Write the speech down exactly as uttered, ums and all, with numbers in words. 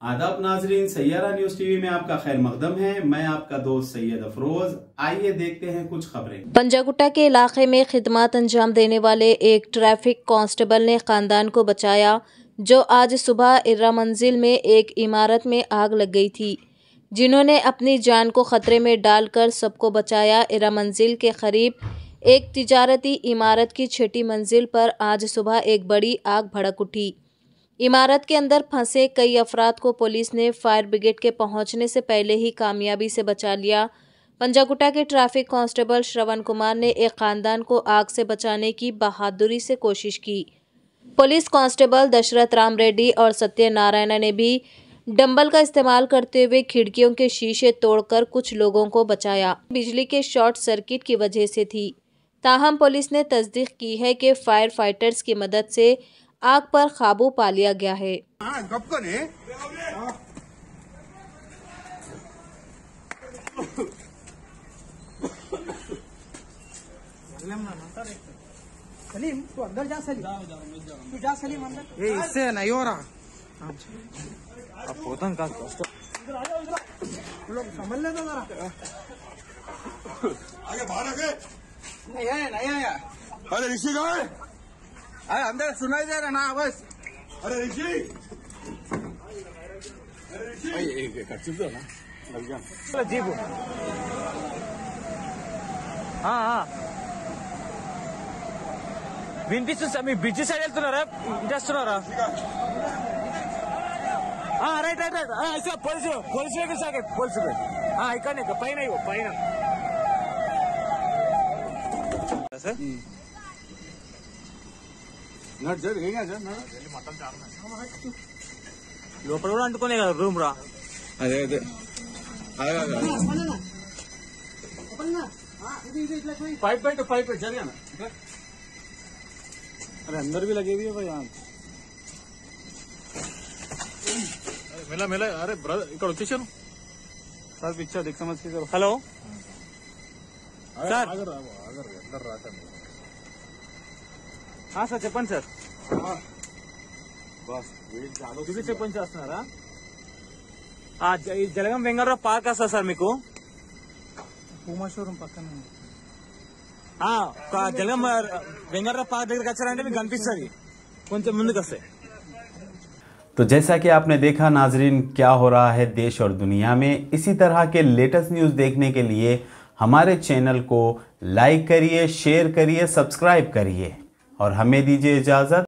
आदाब नाजरीन, Saiyaara news TV में आपका खैर मकदम है। मैं आपका दोस्त सैयद अफरोज। आइए देखते हैं कुछ खबरें। पंजागुट्टा के इलाके में खिदमत अंजाम देने वाले एक ट्रैफिक कांस्टेबल ने खानदान को बचाया, जो आज सुबह इर्रा मंजिल में एक इमारत में आग लग गई थी, जिन्होंने अपनी जान को खतरे में डालकर सबको बचाया। इर्रा मंजिल के करीब एक तिजारती इमारत की छठी मंजिल पर आज सुबह एक बड़ी आग भड़क उठी। इमारत के अंदर फंसे कई अफराद को पुलिस ने फायर ब्रिगेड के पहुंचने से पहले ही कामयाबी से बचा लिया। पंजागुट्टा के ट्रैफिक कांस्टेबल श्रवण कुमार ने एक खानदान को आग से बचाने की बहादुरी से कोशिश की। पुलिस कांस्टेबल दशरथ राम रेड्डी और सत्यनारायण ने भी डंबल का इस्तेमाल करते हुए खिड़कियों के शीशे तोड़कर कुछ लोगों को बचाया। बिजली के शॉर्ट सर्किट की वजह से थी। ताहम पुलिस ने तस्दीक की है कि फायर फाइटर्स की मदद से आग पर काबू पा लिया गया है। सलीम, तू अंदर जा। सलीम, तू जा। सलीम अंदर। ये इससे नहीं हो रहा। अब पोतन का लोग संभल लेना जरा। आगे बाहर आगे। नहीं आया, नहीं आया। अरे ऋषि कहाँ है? अरे अंदर सुनाई दे रहा ना आवाज। अरे ऋषि, अरे ऋषि खर्च दो ना लग जा जीप। हाँ हाँ వినిపిస్తుంది మీ బ్రిడ్జి సైడ్ వెళ్తున్నారా? ఇటు వస్తున్నారా? Right right right police police vehicles ఆగే పోలీసు ఇక్కడనే పైన ఇవ్వ పైన సార్ లోపల కూడా అంటుకునే కదా రూమ్ రా. అదే అదే పైప్ పెట్టు పైప్ జరిగాను. अरे अंदर भी लगे हुई है भाई यहाँ. मेला मेला अरे ब्रदर ఇక్కడ వచ్చేసాను సార్. పిక్చర్ देख समझ के करो. Hello sir. ఆగరు ఆగరు అందరు రాకండి. हाँ సార్ చెప్పండి సార్. బస్ ఇది చెప్పండి చేస్తున్నారా? ఈ జలగం వెంగళరావు పార్క్ వస్తా సార్ మీకు. పూమా షోరూమ్ పక్కన జలగం వెంగళరావు పార్క్ దగ్గరికి వచ్చారంటే మీకు కనిపిస్తుంది కొంచెం ముందుకు వస్తే. तो जैसा कि आपने देखा नाजरीन, क्या हो रहा है देश और दुनिया में। इसी तरह के लेटेस्ट न्यूज़ देखने के लिए हमारे चैनल को लाइक करिए, शेयर करिए, सब्सक्राइब करिए और हमें दीजिए इजाज़त।